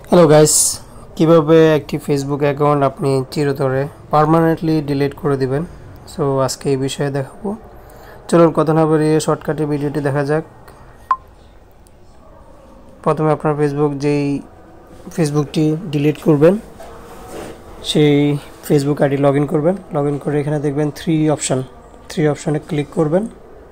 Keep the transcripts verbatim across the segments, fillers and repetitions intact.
Hello guys, কিভাবে একটি Facebook account আপনি চিরতরে পার্মানেন্টলি ডিলিট করে দিবেন। সো আজকে এই বিষয়ে দেখাবো। চলুন কথা না বাড়িয়ে শর্টকাটে ভিডিওটি দেখা যাক। প্রথমে আপনার ফেসবুক যেই ফেসবুকটি ডিলিট করবেন সেই ফেসবুক আইডি লগ ইন করবেন। লগ ইন করে এখানে দেখবেন থ্রি অপশান থ্রি অপশানে ক্লিক করবেন।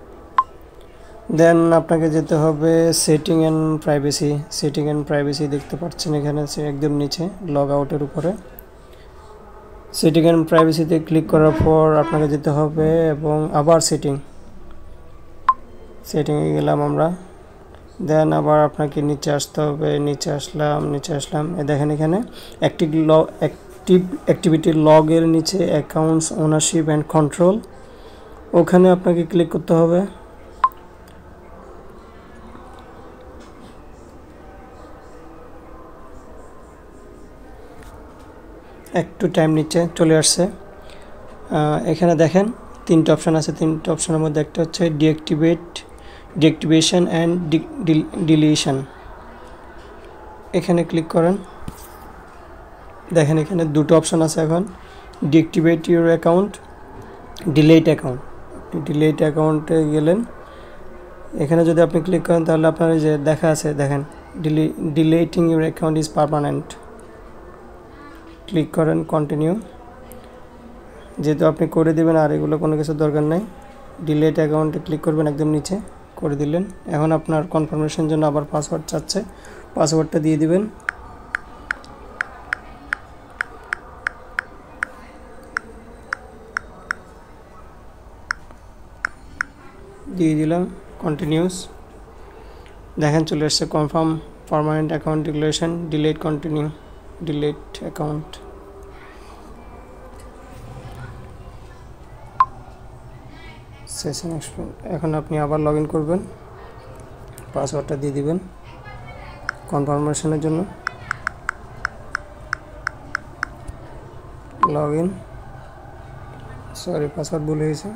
দেন আপনাকে যেতে হবে setting and privacy. Setting and privacy দেখতে পাচ্ছেন এখানে একদম নিচে লগ আউটের উপরে। সেটিং অ্যান্ড প্রাইভেসিতে ক্লিক করার পর আপনাকে যেতে হবে এবং আবার সেটিং সেটিংয়ে গেলাম আমরা। দেন আবার আপনাকে নিচে আসতে হবে। নিচে আসলাম নিচে আসলাম এ দেখেন এখানে অ্যাক্টিভ লগ অ্যাক্টিভ অ্যাক্টিভিটি লগের নিচে অ্যাকাউন্টস ওনারশিপ অ্যান্ড কন্ট্রোল, ওখানে আপনাকে ক্লিক করতে হবে। একটু টাইম নিচ্ছে, চলে আসছে। এখানে দেখেন তিনটে অপশান আছে। তিনটে অপশানের মধ্যে একটা হচ্ছে ডিঅ্যাক্টিভেট ডিঅ্যাক্টিভেশন অ্যান্ড ডিলিশন। এখানে ক্লিক করেন। দেখেন এখানে দুটো অপশান আছে এখন, deactivate your account, delete account. Delete অ্যাকাউন্টে গেলেন, এখানে যদি আপনি ক্লিক করেন তাহলে আপনার যে দেখা আছে দেখেন ডিলি deleting your account is permanent. Click করেন কন্টিনিউ। যেহেতু আপনি করে দেবেন আর এগুলো কোনো কিছু দরকার নেই, ডিলেট অ্যাকাউন্টে ক্লিক করবেন একদম নিচে, করে দিলেন। এখন আপনার কনফার্মেশন জন্য আবার পাসওয়ার্ড চাচ্ছে, পাসওয়ার্ডটা দিয়ে দিবেন। দিয়ে দিলাম, কন্টিনিউস। দেখেন চলে আসছে confirm permanent account declaration, delete continue, delete account. Session explain. এখন আপনি আবার লগ ইন করবেন, পাসওয়ার্ডটা দিয়ে দিবেন কনফার্মেশনের জন্য। লগ ইন, সরি পাসওয়ার্ড ভুল হয়েছে।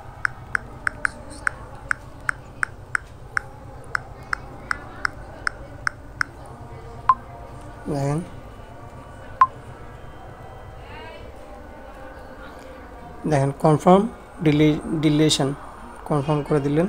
দেখেন দেখেন কনফার্ম ডিলি ডিলেশন কনফার্ম করে দিলেন।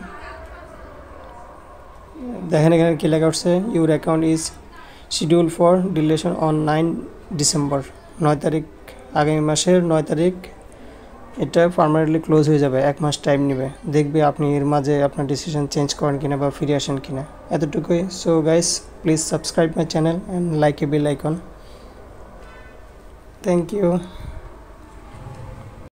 দেখেন এখানে কি লেখা উঠছে, your account is schedule for deletion on nine December. নয় তারিখ, আগামী মাসের নয় তারিখ এটা পার্মানেন্টলি ক্লোজ হয়ে যাবে। এক মাস টাইম নেবে, দেখবে আপনি এর মাঝে আপনার ডিসিশন চেঞ্জ করেন কিনা বা ফিরে আসেন কিনা, এতটুকুই। So guys, please subscribe my channel and like a bell icon. Thank you.